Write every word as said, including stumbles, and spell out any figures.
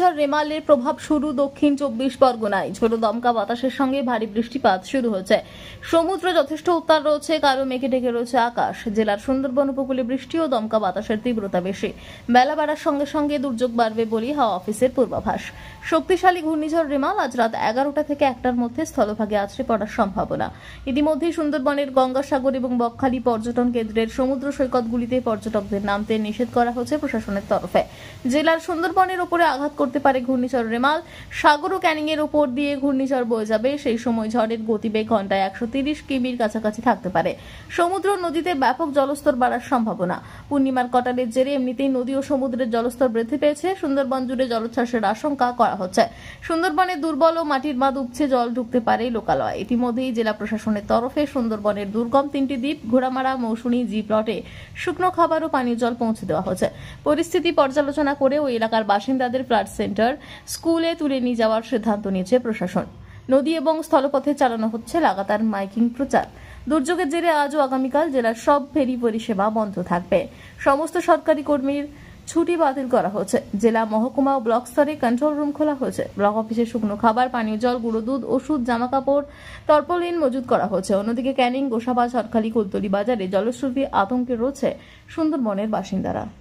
ঘূর্ণিঝড় রেমালের প্রভাব শুরু দক্ষিণ চব্বিশ পরগনায়। ঝোড়ো দমকা বাতাসের সঙ্গে ভারী বৃষ্টিপাত শুরু হচ্ছে। সমুদ্র যথেষ্ট উত্তাল রয়েছে, কালো মেঘে ঢেকে রয়েছে আকাশ। জেলার সুন্দরবন উপকূলে বৃষ্টি ও দমকা বাতাসের তীব্রতা বেশি। বেলা বাড়ার সঙ্গে সঙ্গে দুর্যোগ বাড়বে বলে হাওয়া অফিসের পূর্বাভাস। শক্তিশালী ঘূর্ণিঝড় রেমাল আজ রাত এগারোটা থেকে একটার মধ্যে স্থলভাগে আছড়ে পড়ার সম্ভাবনা। ইতিমধ্যেই সুন্দরবনের গঙ্গাসাগর এবং বকখালি পর্যটন কেন্দ্রের সমুদ্র সৈকতগুলিতে পর্যটকদের নামতে নিষেধ করা হয়েছে প্রশাসনের তরফে। জেলার সুন্দরবনের উপরে আঘাত করতে পারে ঘূর্ণিঝড় রেমাল। সাগর ও ক্যানিং এর উপর দিয়ে ঘূর্ণিঝড় বয়ে যাবে। সেই সময় ঝড়ের গতিবেগ ঘন্টায় একশো তিরিশ কিমির কাছাকাছি থাকতে পারে। সমুদ্র নদীতে ব্যাপক জলস্তর বাড়ার সম্ভাবনা। পূর্ণিমার কটালের জেরে এমনিতেই নদী ও সমুদ্রের জলস্তর বৃদ্ধি পেয়েছে। সুন্দরবন জুড়ে জলোচ্ছ্বাসের আশঙ্কা করা হচ্ছে। সুন্দরবনে দুর্বল ও মাটির বাঁধ উপচে জল ঢুকতে পারে লোকালয়। ইতিমধ্যেই জেলা প্রশাসনের তরফে সুন্দরবনের দুর্গম তিনটি দ্বীপ ঘোড়ামারা, মৌসুমী, জি প্লটে শুকনো খাবার ও পানীয় জল পৌঁছে দেওয়া হচ্ছে। পরিস্থিতি পর্যালোচনা করে ওই এলাকার বাসিন্দাদের ফ্লাড সেন্টার, স্কুলে তুলে নিয়ে যাওয়ার সিদ্ধান্ত নিয়েছে প্রশাসন। নদী এবং স্থলপথে চালানো হচ্ছে লাগাতার মাইকিং প্রচার। দুর্যোগের জেরে আজ ও আগামীকাল জেলার সব ফেরি পরিষেবা বন্ধ থাকবে। সমস্ত সরকারি কর্মীর ছুটি বাতিল করা হয়েছে। জেলা, মহকুমা ও ব্লক স্তরে কন্ট্রোল রুম খোলা হয়েছে। ব্লক অফিসে শুকনো খাবার, পানীয় জল, গুঁড়ো দুধ, ওষুধ, জামা কাপড়, তরপলিন মজুত করা হয়েছে। অন্যদিকে ক্যানিং, গোসাবা, ঝড়খালি, কুলতলি বাজারে জলস্রোতে আতঙ্কে রয়েছে সুন্দরবনের বাসিন্দারা।